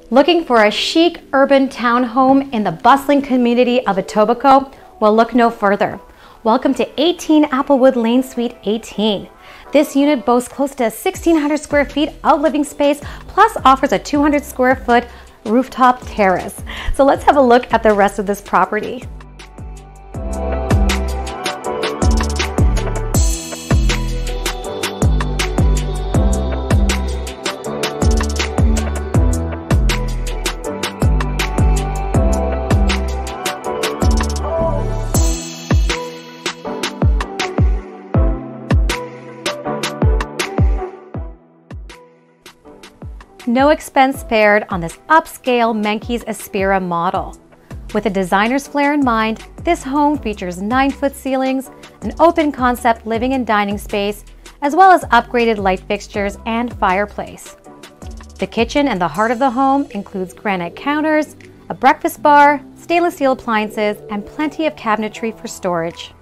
Looking for a chic urban townhome in the bustling community of Etobicoke? Well, look no further. Welcome to 18 Applewood Lane Suite 18. This unit boasts close to 1,600 square feet of living space, plus offers a 200 square foot rooftop terrace. So let's have a look at the rest of this property. No expense spared on this upscale Menkes Aspira model. With a designer's flair in mind, this home features 9-foot ceilings, an open concept living and dining space, as well as upgraded light fixtures and fireplace. The kitchen and the heart of the home includes granite counters, a breakfast bar, stainless steel appliances, and plenty of cabinetry for storage.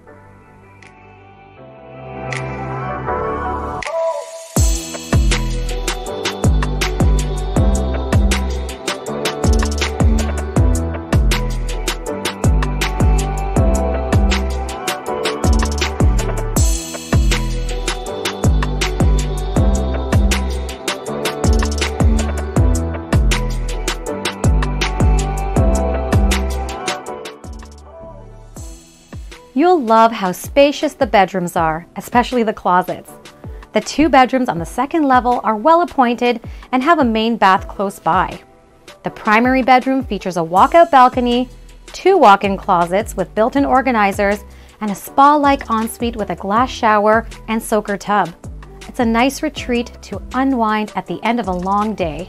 You'll love how spacious the bedrooms are, especially the closets. The 2 bedrooms on the second level are well appointed and have a main bath close by. The primary bedroom features a walkout balcony, 2 walk-in closets with built-in organizers, and a spa-like ensuite with a glass shower and soaker tub. It's a nice retreat to unwind at the end of a long day.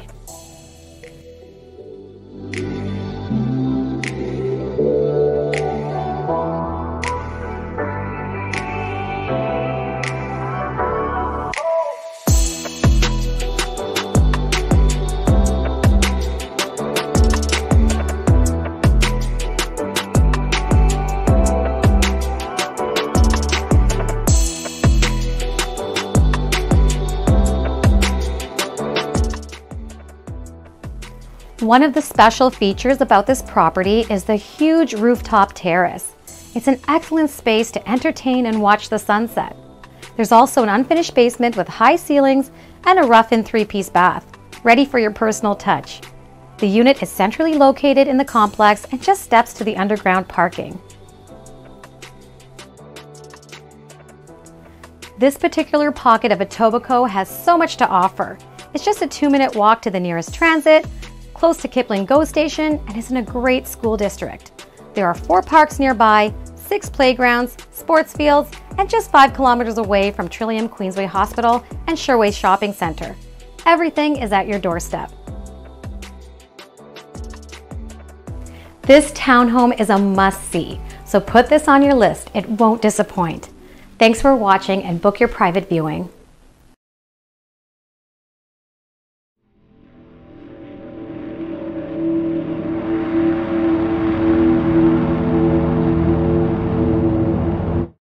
One of the special features about this property is the huge rooftop terrace. It's an excellent space to entertain and watch the sunset. There's also an unfinished basement with high ceilings and a rough-in 3-piece bath, ready for your personal touch. The unit is centrally located in the complex and just steps to the underground parking. This particular pocket of Etobicoke has so much to offer. It's just a 2-minute walk to the nearest transit, close to Kipling GO Station, and is in a great school district. There are 4 parks nearby, 6 playgrounds, sports fields, and just 5 kilometers away from Trillium Queensway Hospital and Sherway Shopping Centre. Everything is at your doorstep. This townhome is a must-see, so put this on your list. It won't disappoint. Thanks for watching and book your private viewing.